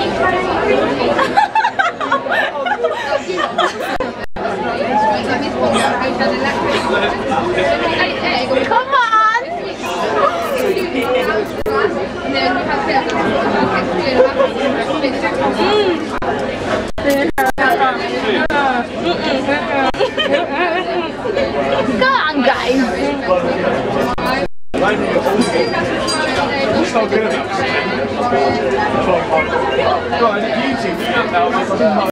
Come on! Go on, guys! It's not good enough. Right, YouTube.